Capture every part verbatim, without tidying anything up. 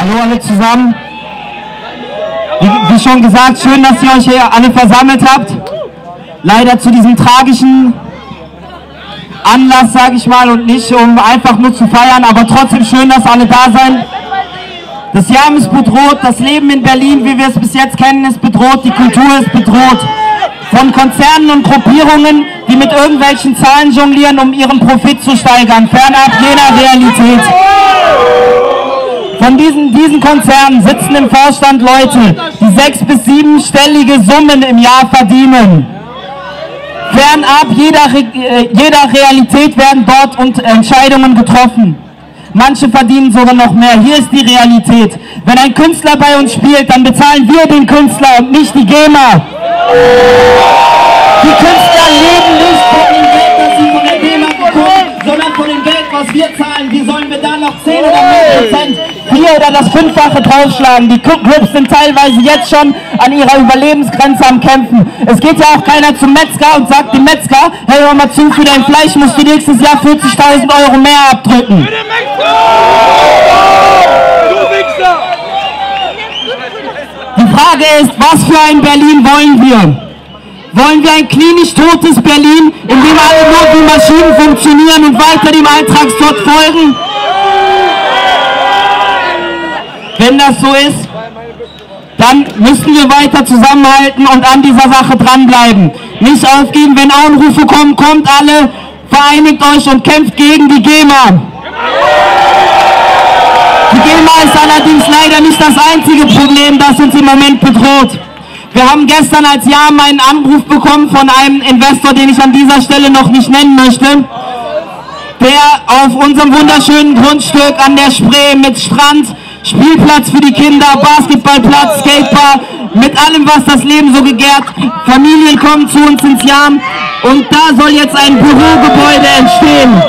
Hallo alle zusammen. Wie, wie schon gesagt, schön, dass ihr euch hier alle versammelt habt. Leider zu diesem tragischen Anlass, sage ich mal, und nicht um einfach nur zu feiern, aber trotzdem schön, dass alle da sind. Das Jam ist bedroht, das Leben in Berlin, wie wir es bis jetzt kennen, ist bedroht, die Kultur ist bedroht. Von Konzernen und Gruppierungen, die mit irgendwelchen Zahlen jonglieren, um ihren Profit zu steigern, fernab jener Realität. Von diesen, diesen Konzernen sitzen im Vorstand Leute, die sechs- bis siebenstellige Summen im Jahr verdienen. Fernab jeder, jeder Realität werden dort und Entscheidungen getroffen. Manche verdienen sogar noch mehr. Hier ist die Realität. Wenn ein Künstler bei uns spielt, dann bezahlen wir den Künstler und nicht die GEMA. Die Künstler leben nicht von dem Geld, das sie von der GEMA bekommen, sondern von dem Geld, was wir zahlen. Wie sollen wir da noch zehn oder mehr Prozent, vier oder das Fünffache draufschlagen? Die Clubs sind teilweise jetzt schon an ihrer Überlebensgrenze am Kämpfen. Es geht ja auch keiner zum Metzger und sagt dem Metzger, hey, hör mal zu, für dein Fleisch musst du nächstes Jahr vierzigtausend Euro mehr abdrücken. Die Frage ist, was für ein Berlin wollen wir? Wollen wir ein klinisch totes Berlin, in dem alle nur wie Maschinen funktionieren und weiter dem Alltagstrott folgen? Wenn das so ist, dann müssen wir weiter zusammenhalten und an dieser Sache dranbleiben. Nicht aufgeben, wenn Anrufe kommen, kommt alle, vereinigt euch und kämpft gegen die GEMA. Die GEMA ist allerdings leider nicht das einzige Problem, das uns im Moment bedroht. Wir haben gestern als Jam einen Anruf bekommen von einem Investor, den ich an dieser Stelle noch nicht nennen möchte, der auf unserem wunderschönen Grundstück an der Spree mit Strand, Spielplatz für die Kinder, Basketballplatz, Skatepark, mit allem, was das Leben so begehrt. Familien kommen zu uns ins Jam und da soll jetzt ein Bürogebäude entstehen.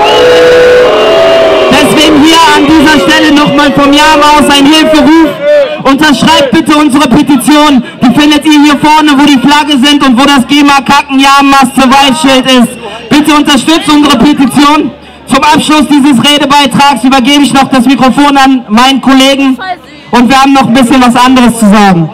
Deswegen hier an dieser Stelle nochmal vom Jam aus ein Hilferuf. Unterschreibt bitte unsere Petition. Die findet ihr hier vorne, wo die Flagge sind und wo das GEMA-Kacken-Jam-Must-Survive-Schild ist. Bitte unterstützt unsere Petition. Zum Abschluss dieses Redebeitrags übergebe ich noch das Mikrofon an meinen Kollegen und wir haben noch ein bisschen was anderes zu sagen.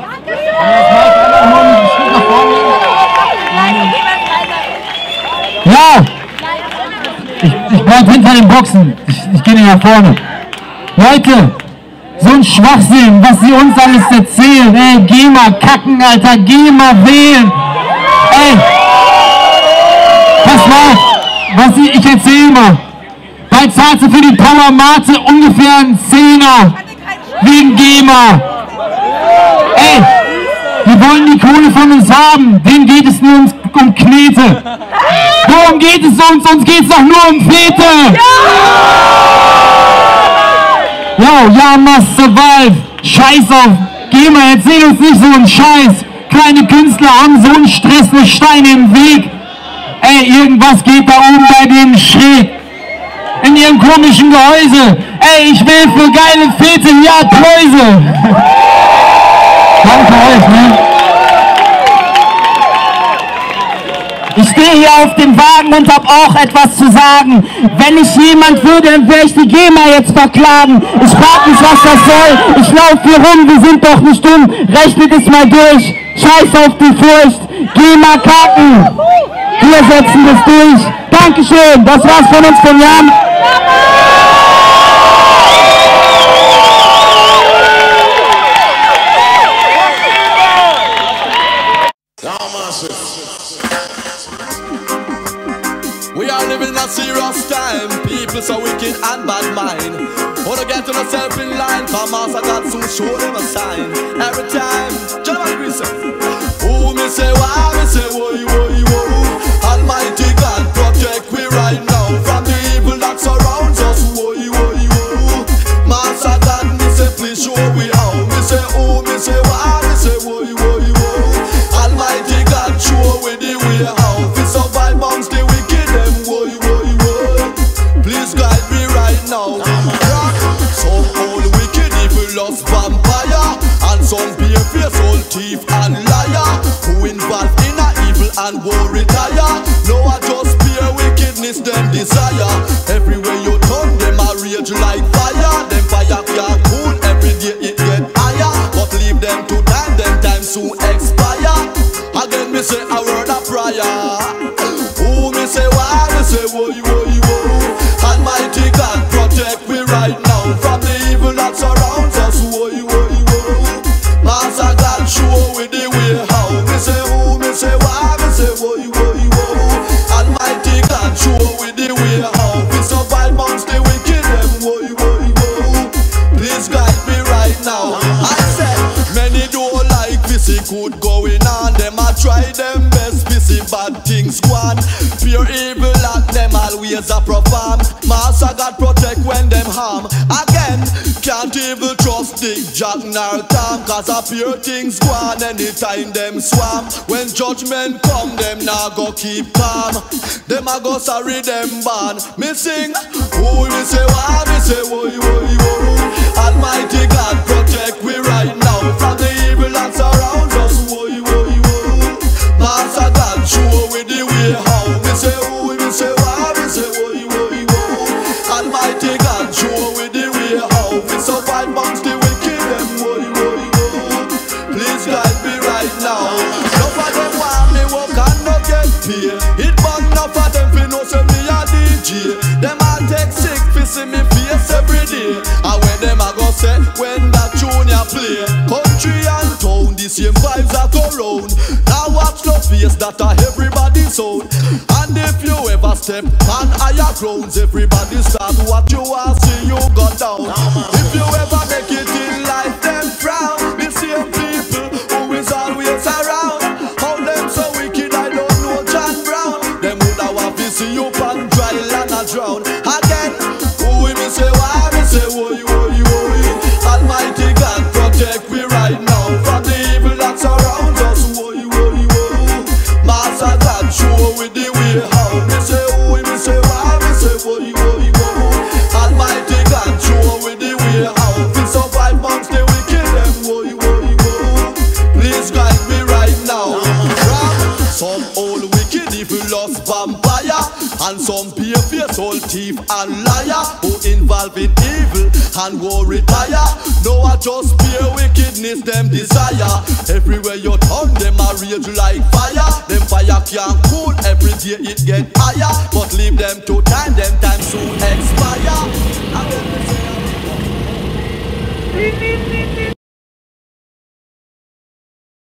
Ja, ich, ich bleibe hinter den Boxen. Ich, ich gehe nicht nach vorne. Leute, so ein Schwachsinn, was sie uns alles erzählen. Ey, GEMA kacken, Alter, GEMA wählen. Ey, pass auf, was ich, ich erzähle mal. Bald zahlt sie für die Power Mate ungefähr einen Zehner. Wegen GEMA. Ey, die wollen die Kohle von uns haben. Denen geht es nur um, um Knete. Worum geht es uns? Uns geht es doch nur um Fete. Yo, ja, must survive. Scheiß auf GEMA, erzähl uns nicht so einen Scheiß. Kleine Künstler haben so einen Stress, eine Steine im Weg. Ey, irgendwas geht da oben bei denen schräg. In ihrem komischen Gehäuse. Ey, ich will für geile Fete, ja, Pläuse. Danke euch, ne? Ich stehe hier auf dem Wagen und habe auch etwas zu sagen. Wenn ich jemand würde, dann würde ich die GEMA jetzt verklagen. Ich frage mich, was das soll. Ich laufe hier rum, wir sind doch nicht dumm. Rechnet es mal durch. Scheiß auf die Furcht. GEMA kacken. Wir setzen das durch. Dankeschön. Das war's von uns von Jam. We are living in a serious time. People so wicked and bad mind. Wanna get to themselves in line. Come on, I got to show them a sign. Every time, John Grissom. Oh, me say why, me say whoa, whoa, whoa. Almighty God protect we right now from the evil that surrounds us. Whoa, whoa, whoa. Master God, me say please show we how. Me say oh, me say why, me say whoa, whoa, whoa. Almighty God show we the way how. We survive amongst the wicked. Please guide me right now. Some old wicked evil lost vampire, and some bare-faced old thief and liar, who involved in a evil and war retire. No, I just pure wickedness them desire. Everywhere you turn them a rage like fire. Them fire can't cool every born. Pure evil like them always a perform. Master God protect when them harm. Again, can't even trust Dick, Jack nor Tom, cause a pure things go on anytime them swam. When judgment come, them now go keep calm. Them a go sorry them born. Me sing, ooh, me say why, me say woy, woy, woy. Almighty God protect we right now from the evil that surrounds us, woy, woy, woy. Master God show we the way how. Me say ooh, me say why, me say woy, woy, woy. Almighty God show we the way how. We survive amongst the wicked them, woy, woy, woy. Please guide me right now. Enough of them want me work and no get paid. It burn enough of them fi know say me a D J. Them a take sick fi see me face every day. And when them a go say when that tune ya play, country and town the same vibes a go round. Now watch no face that a everybody's own. And if you ever step on higher grounds, everybody start what you want see you go down. If you ever make it in life, them frown. The same people who is always around. How them so wicked I don't know John Brown. Them would have want to see you pan dry land and drown. Again, who me say why, me say woy, woy, woy. Almighty God protect we right now from the evil that surrounds us, woy, woy, woy. Master God show we the way how. Me say who, me say why, me say woy, woy, woy. Almighty God show we the way how. We survive amongst the wicked them, woy, woy, woy. Please guide me right now. From some old wicked evil lost vampire, and some pale face old thief and liar, who involved in evil and will retire. No, I just pure wickedness them desire. Everywhere you turn them a rage like fire. Them fire can't cool, every day it get higher. But leave them to time, them time soon